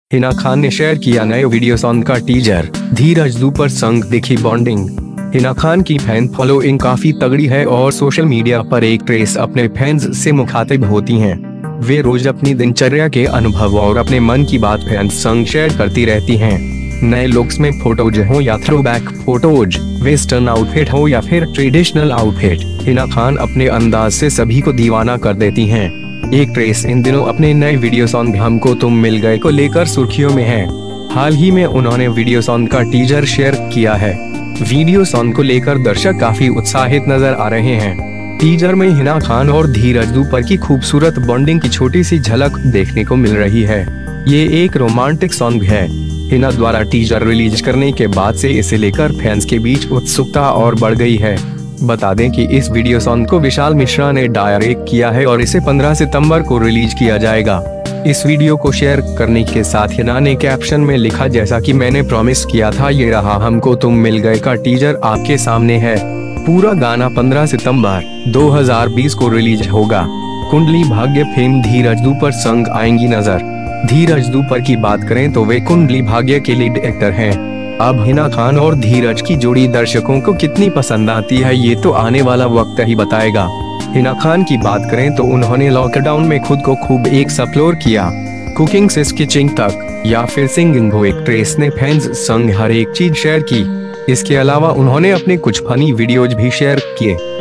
हिना खान ने शेयर किया नए वीडियो सॉन्ग का टीजर। धीरज दुपर संग दिखी बॉन्डिंग। हिना खान की फैन फॉलोइंग काफी तगड़ी है और सोशल मीडिया पर एक ट्रेस अपने फैंस से मुखातिब होती हैं। वे रोज अपनी दिनचर्या के अनुभव और अपने मन की बात फैंस संग शेयर करती रहती हैं। नए लुक्स में फोटोज हो या थ्रोबैक फोटोज, वेस्टर्न आउटफिट हो या फिर ट्रेडिशनल आउटफिट, हिना खान अपने अंदाज से सभी को दीवाना कर देती हैं। एक ट्रेस इन दिनों अपने नए वीडियो सॉन्ग हमको तुम मिल गए को लेकर सुर्खियों में है। हाल ही में उन्होंने वीडियो सॉन्ग का टीजर शेयर किया है। वीडियो सॉन्ग को लेकर दर्शक काफी उत्साहित नजर आ रहे हैं। टीजर में हिना खान और धीरज दुपर की खूबसूरत बॉन्डिंग की छोटी सी झलक देखने को मिल रही है। ये एक रोमांटिक सॉन्ग है। हिना द्वारा टीजर रिलीज करने के बाद से इसे लेकर फैंस के बीच उत्सुकता और बढ़ गई है। बता दें कि इस वीडियो सॉन्ग को विशाल मिश्रा ने डायरेक्ट किया है और इसे 15 सितंबर को रिलीज किया जाएगा। इस वीडियो को शेयर करने के साथ हिना ने कैप्शन में लिखा, जैसा कि मैंने प्रॉमिस किया था, ये रहा हमको तुम मिल गए का टीजर आपके सामने है। पूरा गाना 15 सितंबर 2020 को रिलीज होगा। कुंडली भाग्य फेम धीरज दुपर संग आएंगी नजर। धीरज दुपर की बात करें तो वे कुंडली भाग्य के लीड एक्टर हैं। अब हिना खान और धीरज की जोड़ी दर्शकों को कितनी पसंद आती है ये तो आने वाला वक्त ही बताएगा। हिना खान की बात करें तो उन्होंने लॉकडाउन में खुद को खूब एक्सप्लोर किया। कुकिंग से स्केचिंग तक या फिर सिंगिंग हो, एक ट्रेस ने फैंस संग हर एक चीज शेयर की। इसके अलावा उन्होंने अपने कुछ फनी वीडियोज भी शेयर किए।